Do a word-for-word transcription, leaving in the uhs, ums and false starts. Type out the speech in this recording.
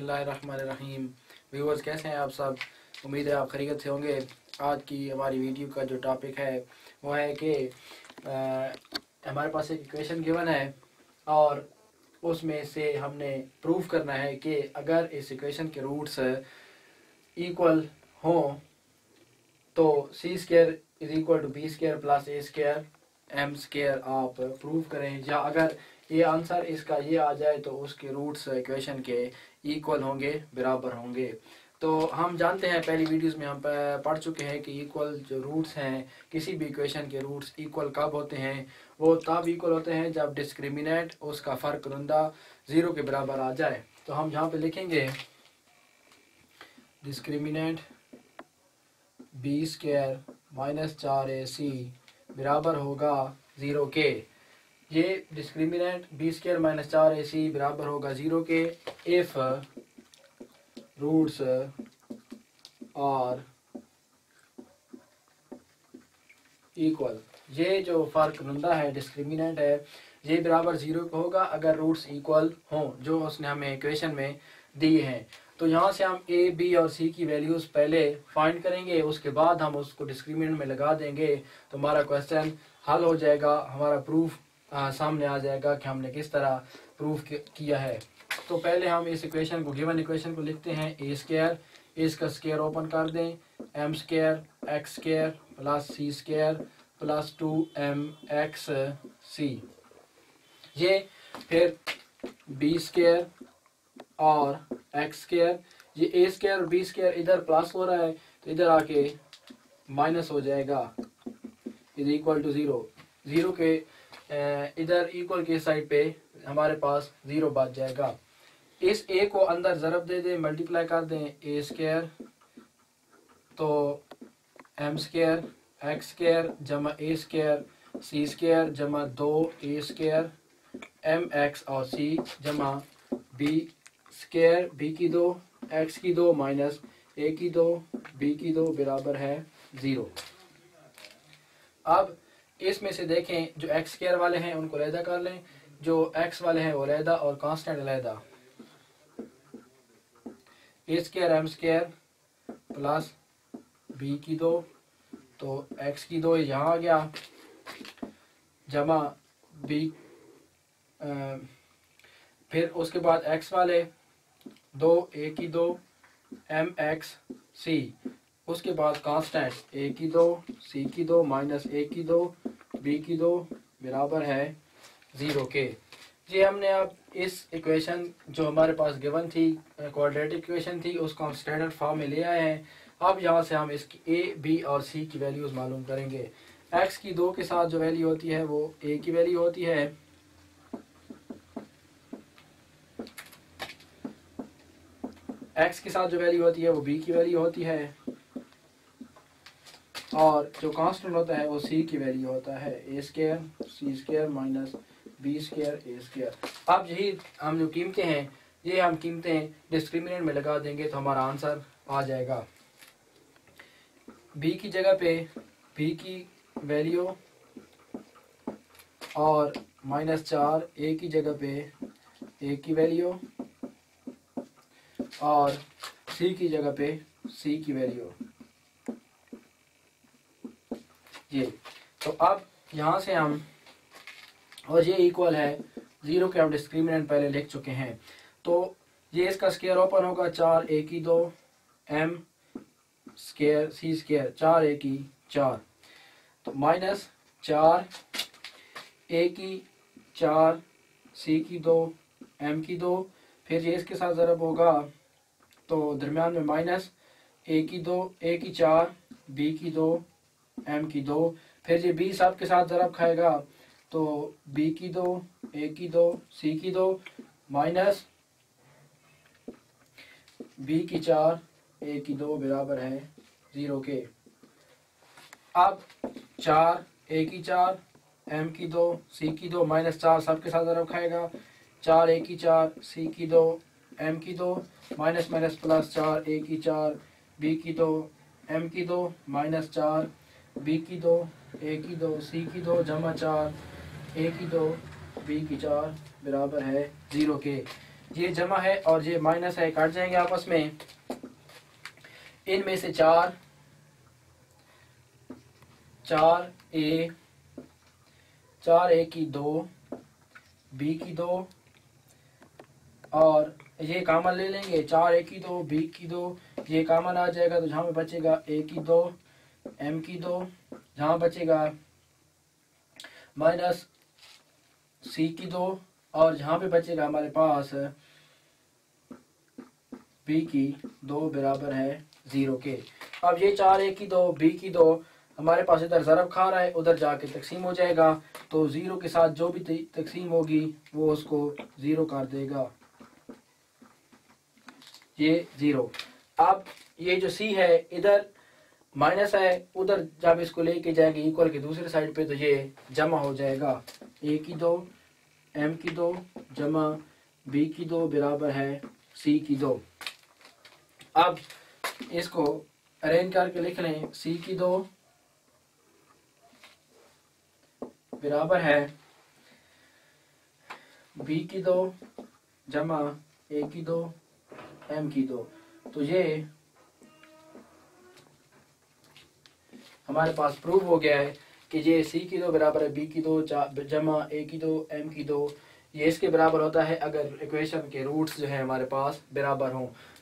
बिस्मिल्लाहिर्रहमानिर्रहीम। व्यूअर्स, कैसे हैं आप सब? उम्मीद है आप खैरियत से होंगे। आज की हमारी वीडियो का जो टॉपिक है वो है कि हमारे पास एक इक्वेशन गिवन है और उसमें से हमने प्रूव करना है कि अगर इस इक्वेशन के रूट्स इक्वल हों तो C square is equal to B square plus A square M square आप प्रूव करें। या अगर ये आंसर इसका ये आ जाए तो उसके रूट्स इक्वेशन के इक्वल होंगे, बराबर होंगे। तो हम जानते हैं, पहली वीडियोस में हम पढ़ चुके हैं कि इक्वल जो रूट्स हैं, किसी भी इक्वेशन के रूट्स इक्वल कब होते हैं? वो तब इक्वल होते हैं जब डिस्क्रिमिनेंट उसका फ़र्क कुनंदा ज़ीरो के बराबर आ जाए। तो हम यहाँ पे लिखेंगे डिस्क्रिमिनेंट बी स्क्वायर माइनस चार ए सी बराबर होगा ज़ीरो के। ये डिस्क्रिमिनेंट बी स्क्वायर माइनस चार ए सी बराबर होगा ज़ीरो के इफ़ रूट्स और इक्वल। ये जो फ़र्क नुंदा है, डिस्क्रिमिनेंट है, ये बराबर ज़ीरो का होगा अगर रूट्स इक्वल हों जो उसने हमें इक्वेशन में दी हैं। तो यहाँ से हम ए, बी और सी की वैल्यूज़ पहले फाइंड करेंगे, उसके बाद हम उसको डिस्क्रिमिनेंट में लगा देंगे तो हमारा क्वेश्चन हल हो जाएगा, हमारा प्रूफ आ, सामने आ जाएगा कि हमने किस तरह प्रूफ किया है। तो पहले हम इस इक्वेशन को, गिवन इक्वेशन को लिखते हैं ए स्क्वायर, इसका स्क्वायर ओपन कर दें, M square X square plus C square plus two M X C. ये फिर बी स्क्वायर और एक्स स्क्वायर, ये ए स्क्वायर और बी स्क्वायर इधर प्लस हो रहा है तो इधर आके माइनस हो जाएगा, is equal to zero. Zero के इधर इक्वल के साइड पे हमारे पास ज़ीरो बच जाएगा। इस ए को अंदर ज़रब दे दें, मल्टीप्लाई कर दें, ए स्क्वायर तो एम स्क्वायर एक्स स्क्वायर जमा ए स्क्वायर सी स्क्वायर जमा दो ए स्क्वायर एम एक्स और सी जमा बी स्क्वायर, बी की दो एक्स की दो माइनस ए की दो बी की दो बराबर है ज़ीरो। अब इसमें से देखें, जो एक्स स्क्वायर वाले हैं उनको अलहदा कर लें, जो एक्स वाले हैं वो अलहदा और कांस्टेंट अलहदा। A square M square plus B की दो तो एक्स की दो यहाँ आ गया जमा बी, आ, फिर उसके बाद एक्स वाले दो ए की दो एम एक्स सी, उसके बाद कांस्टेंट ए की दो सी की दो माइनस ए की दो बी की दो बराबर है ज़ीरो के। ये हमने अब इस इक्वेशन जो हमारे पास गिवन थी, क्वाड्रेटिक इक्वेशन थी, उसको हम स्टैंडर्ड फॉर्म में ले आए हैं। अब यहाँ से हम इसकी ए, बी और सी की वैल्यूज़ मालूम करेंगे। एक्स की दो के साथ जो वैल्यू होती है वो ए की वैल्यू होती है, एक्स के साथ जो वैल्यू होती है वो बी की वैल्यू होती है, और जो कांस्टेंट होता है वो सी की वैल्यू होता है, A square C square minus B square A square. अब यही हम जो कीमतें हैं, ये हम कीमतें डिस्क्रिमिनेंट में लगा देंगे तो हमारा आंसर आ जाएगा। बी की जगह पे बी की वैल्यू और माइनस चार, ए की जगह पे ए की वैल्यू और सी की जगह पे सी की वैल्यू। ये तो अब यहाँ से हम, और ये इक्वल है ज़ीरो के, हम डिस्क्रिमिनेंट पहले लिख चुके हैं। तो ये इसका स्क्वायर ओपन होगा, चार ए की दो एम स्क्वायर सी स्क्वायर, चार ए की चार तो माइनस चार ए की चार सी की दो एम की दो, फिर ये इसके साथ ज़रब होगा तो दरमियान में माइनस ए की दो ए की चार बी की दो एम की दो, फिर ये बी सब के साथ ज़रब खाएगा तो बी की दो ए की दो सी की दो माइनस बी की चार ए की दो बराबर है ज़ीरो के। अब चार ए की चार एम की दो सी की दो माइनस चार सब के साथ ज़रब खाएगा, चार ए की चार सी की दो एम की दो माइनस माइनस प्लस चार ए की चार बी की दो एम की दो माइनस चार बी की दो ए की दो सी की दो जमा चार ए की दो बी की चार बराबर है ज़ीरो के। ये जमा है और ये माइनस है, काट जाएंगे आपस में। इनमें से चार चार ए चार ए की दो, बी की दो, और ये कामन ले लेंगे, चार ए की दो, बी की दो, ये कामन आ जाएगा। तो जहाँ पे बचेगा ए की दो, एम की दो, जहाँ बचेगा माइनस सी की दो, और जहाँ पे बचेगा हमारे पास बी की दो बराबर है जीरो के। अब ये चार ए की दो, बी की दो हमारे पास इधर ज़रब खा रहा है, उधर जाके तकसीम हो जाएगा। तो ज़ीरो के साथ जो भी तकसीम होगी वो उसको ज़ीरो कर देगा, ये ज़ीरो। अब ये जो सी है इधर माइनस है, उधर जब इसको लेके जाएंगे इक्वल के दूसरे साइड पे तो ये जमा हो जाएगा। ए की दो, एम की दो जमा बी की दो बराबर है सी की दो। अब इसको अरेंज करके लिख लें, सी की दो बराबर है बी की दो जमा ए की दो, एम की दो। तो ये हमारे पास प्रूव हो गया है कि ये सी की दो बराबर है बी की दो जमा ए की दो, एम की दो, ये इसके बराबर होता है अगर इक्वेशन के रूट्स जो है हमारे पास बराबर हों।